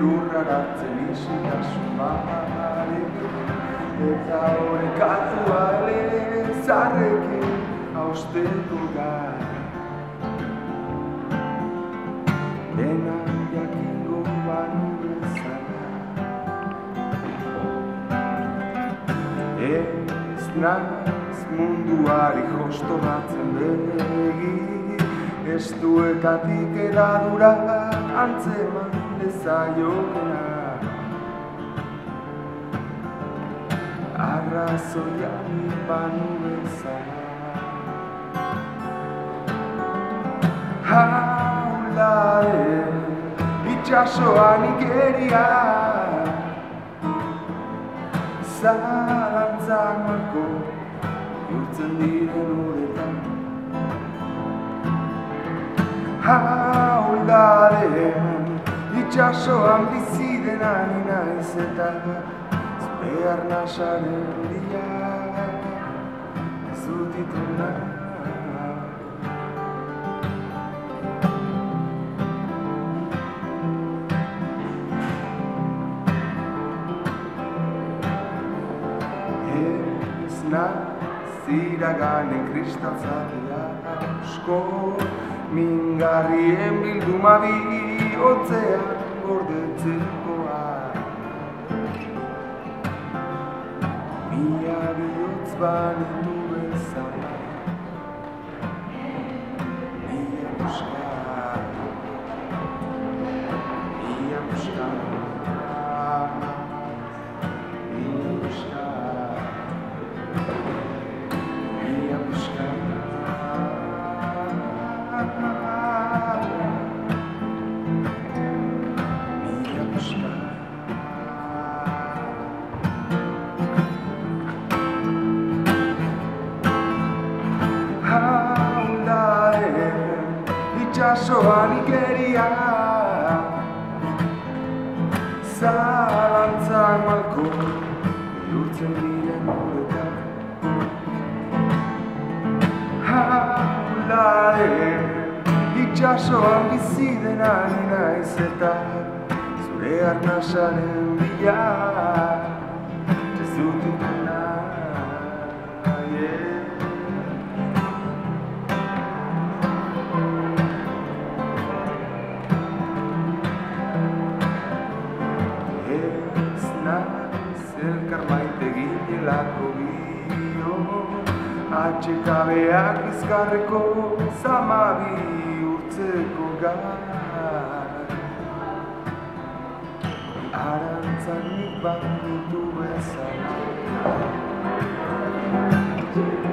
lurraratzen isitasun barik, eta horrekatua elezarrekin hausteko gai. Dena jakingo banu bezala, ez naiz munduari jostoratzen begi, ez duekatik edadura antzeman dezaiokena. Arrazoian banu bezala, haularen itxasoan igeria, zalantzak marko bihurtzen diren uretan. Haularen itxasoan bizi den ari naiz eta zure arnasaren bila ez dut ituna. Ez naiz iraganen kristalzatea usko, mingarrien bilduma bihotzean gordetzekoa. Mila bihotz banitu bezala, mila muska, mila muska, mila muska, mila muska. Haularen itxasoan igeria, zalantzak malko bihurtzen diren uretan. Haularen itxasoan bizi den ari naiz eta zure arnasaren bila ez dut ituna. Ez naiz elkar maite ginelako bio, atxekabeak bizkarreko zamabi urtzeko gai. Arantzanik bat ditu bezala.